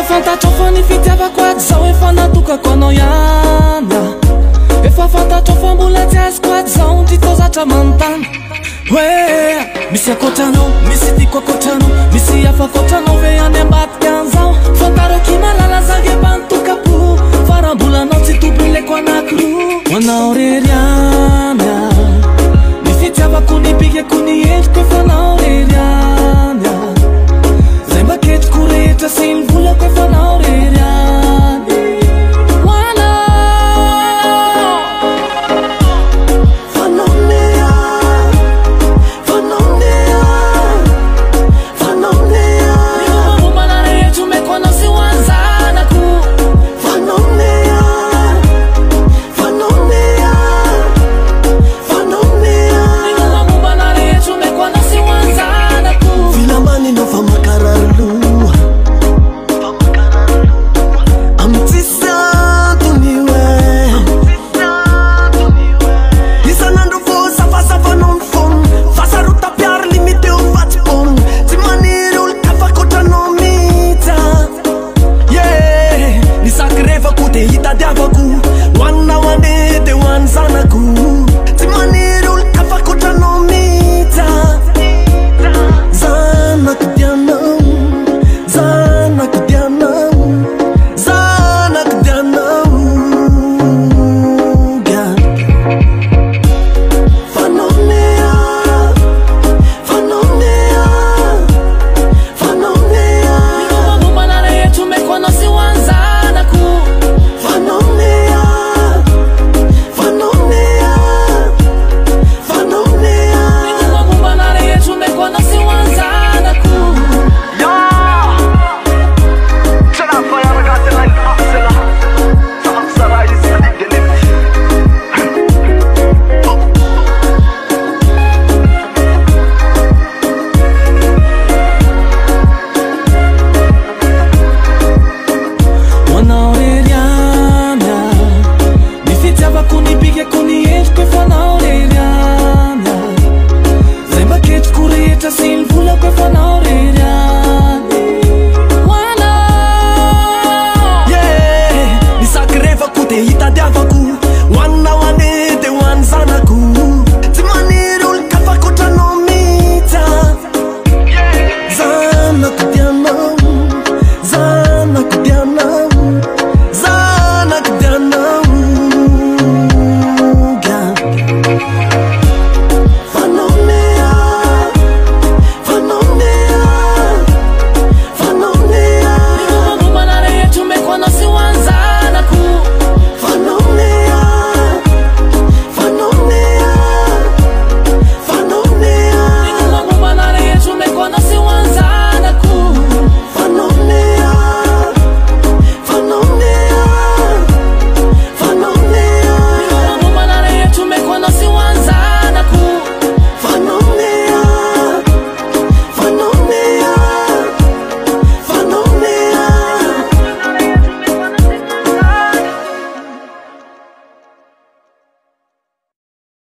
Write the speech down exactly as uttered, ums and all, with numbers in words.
fantatro fa ny fitiavako aty zao efa natokako anao ihany efa fantatro fa mbola tsy azoko aty zao ty tozatra manontany hoe misy akoatranao misy tiako akoatranao misy hafa akoatranao ve any ambadika an'izao fantarako malala zage mpantokapo fa raha mbola anao tsy tompileko anakiroa hoanao rery any ny fitiavako ny bikako ny endriko efa anao rery any zay mba ketriko rehetra sy ny volako efa anao rery any hoanao Fanonea Fanonea Fanonea Nikomambana rehetra omeko anao sy hoanzanako Fanonea Fanonea Fanonea Nikomambana rehetra omeko anao sy hoanzanako Filamani no famakararlu Ita